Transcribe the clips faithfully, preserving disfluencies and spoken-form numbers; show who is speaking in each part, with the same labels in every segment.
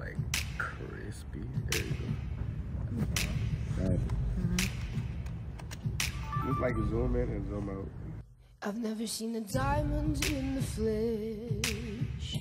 Speaker 1: like crispy. There you go. Right.
Speaker 2: Mm-hmm.
Speaker 1: Looks like a zoom in and zoom out.
Speaker 3: I've never seen a diamond in the flesh.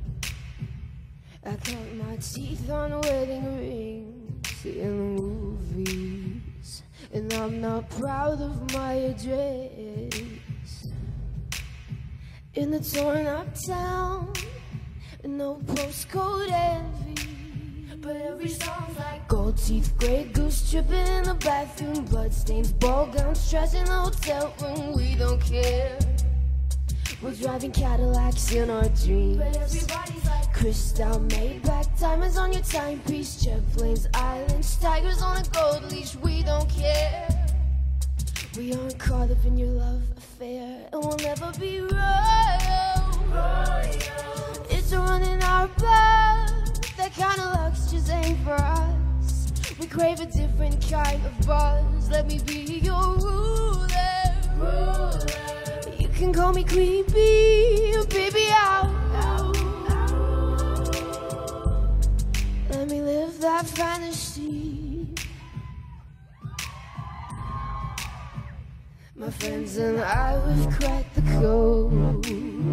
Speaker 3: I cut my teeth on wedding rings in the movies, and I'm not proud of my address. In the torn up town, no postcode envy, but every song's like gold teeth, grey goose dripping in the bathroom, bloodstains, ball gowns, stress in the hotel room. We don't care. We're driving Cadillacs in our dreams, but everybody's like crystal, Maybach, diamonds on your timepiece, jet planes, islands, tigers on a gold leash. We don't care. We aren't caught up in your love affair, and we'll never be royal. royal. It's a run in our blood. That kind of luck's just ain't for us. We crave a different kind of buzz. Let me be your ruler. ruler. You can call me creepy, baby, out. Let me live that fantasy. My friends and I, we've cracked the code.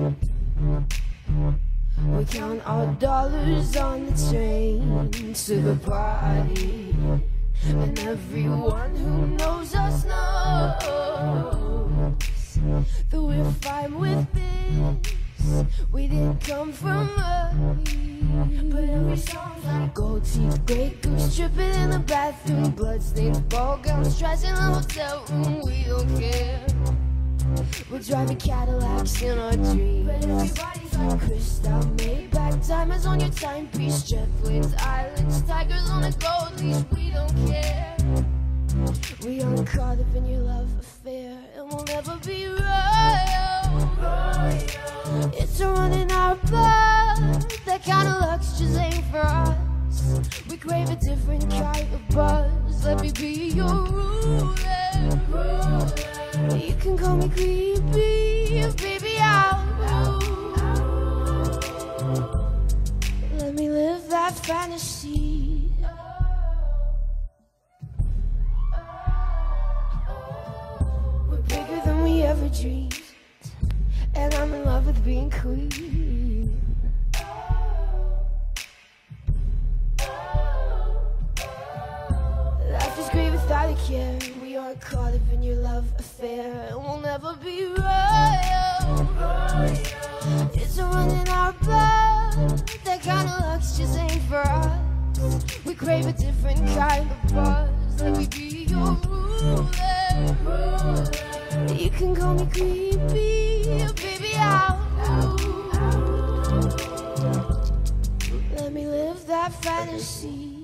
Speaker 3: We count our dollars on the train to the party, and everyone who knows us knows that we're fine with this. We didn't come from money, but every song's like gold teeth, grey goose dripping in the bathroom, bloodstains, ball gowns, stress in the hotel room. We don't care. We're driving Cadillacs in our dreams, but everybody's like crystal, Maybach, diamonds on your timepiece, jet planes, islands, tigers on a gold leash. We don't care. We aren't caught up in your love affair, and we'll never be royal. royal. It's a run in our blood. That kind of luck's just ain't for us. We crave a different kind of buzz. Let me be your ruler. ruler. You can call me creepy, baby, out. Let me live that fantasy. We're bigger than we ever dreamed, and I'm in love with being queen. Life is great without a care. We aren't caught up in your love affair, and we'll never be royal. It's a run in our blood. That kind of luck's just ain't for us. We crave a different kind of buzz. Let me be your ruler. You can call me creepy, baby, out. Let me live that fantasy.